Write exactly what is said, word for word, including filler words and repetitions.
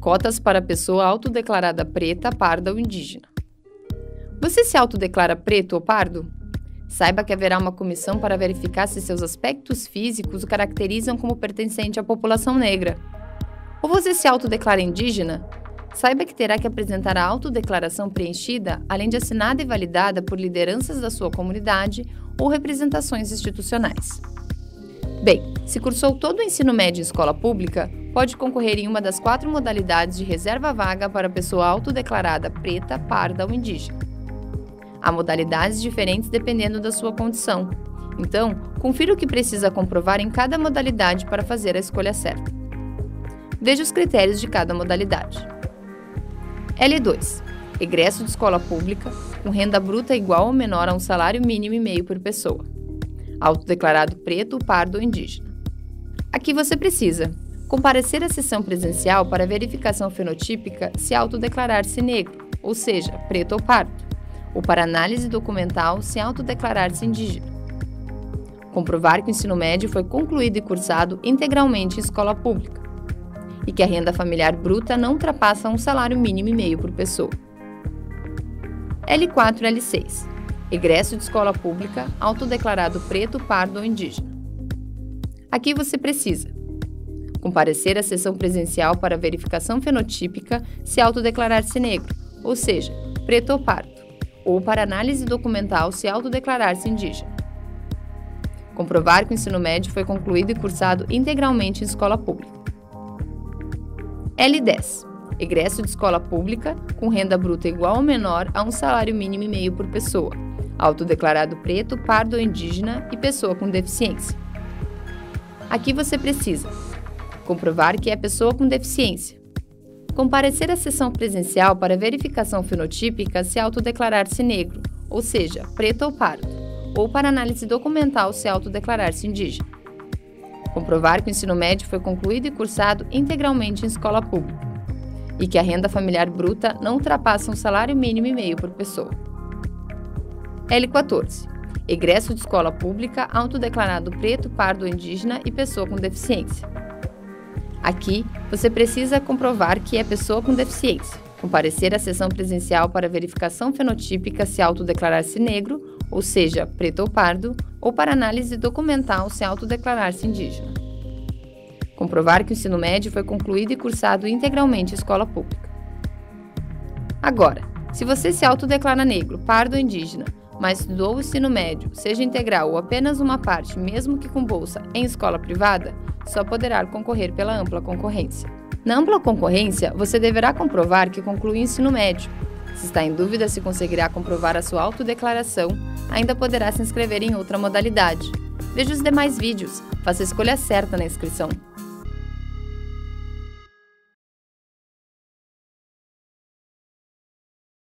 Cotas para pessoa autodeclarada preta, parda ou indígena. Você se autodeclara preto ou pardo? Saiba que haverá uma comissão para verificar se seus aspectos físicos o caracterizam como pertencente à população negra. Ou você se autodeclara indígena? Saiba que terá que apresentar a autodeclaração preenchida, além de assinada e validada por lideranças da sua comunidade ou representações institucionais. Bem, se cursou todo o ensino médio em escola pública, pode concorrer em uma das quatro modalidades de reserva-vaga para pessoa autodeclarada preta, parda ou indígena. Há modalidades diferentes dependendo da sua condição. Então, confira o que precisa comprovar em cada modalidade para fazer a escolha certa. Veja os critérios de cada modalidade. L dois. Egresso de escola pública, com renda bruta igual ou menor a um salário mínimo e meio por pessoa. Autodeclarado preto, pardo ou indígena. Aqui você precisa comparecer à sessão presencial para verificação fenotípica se autodeclarar-se negro, ou seja, preto ou pardo, ou para análise documental se autodeclarar-se indígena. Comprovar que o ensino médio foi concluído e cursado integralmente em escola pública e que a renda familiar bruta não ultrapassa um salário mínimo e meio por pessoa. L quatro e L seis. Egresso de escola pública, autodeclarado preto, pardo ou indígena. Aqui você precisa comparecer à sessão presencial para verificação fenotípica se autodeclarar-se negro, ou seja, preto ou pardo, ou para análise documental se autodeclarar-se indígena. Comprovar que o ensino médio foi concluído e cursado integralmente em escola pública. L dez. Egresso de escola pública, com renda bruta igual ou menor a um salário mínimo e meio por pessoa, autodeclarado preto, pardo ou indígena e pessoa com deficiência. Aqui você precisa comprovar que é pessoa com deficiência, comparecer à sessão presencial para verificação fenotípica se autodeclarar-se negro, ou seja, preto ou pardo, ou para análise documental se autodeclarar-se indígena. Comprovar que o ensino médio foi concluído e cursado integralmente em escola pública e que a renda familiar bruta não ultrapassa um salário mínimo e meio por pessoa. L quatorze. Egresso de escola pública, autodeclarado preto, pardo ou indígena e pessoa com deficiência. Aqui, você precisa comprovar que é pessoa com deficiência, comparecer à sessão presencial para verificação fenotípica se autodeclarar-se negro, ou seja, preto ou pardo, ou para análise documental se autodeclarar-se indígena. Comprovar que o ensino médio foi concluído e cursado integralmente em escola pública. Agora, se você se autodeclara negro, pardo ou indígena, mas estudou o ensino médio, seja integral ou apenas uma parte, mesmo que com bolsa, em escola privada, só poderá concorrer pela ampla concorrência. Na ampla concorrência, você deverá comprovar que concluiu o ensino médio. Se está em dúvida se conseguirá comprovar a sua autodeclaração, ainda poderá se inscrever em outra modalidade. Veja os demais vídeos, faça a escolha certa na inscrição.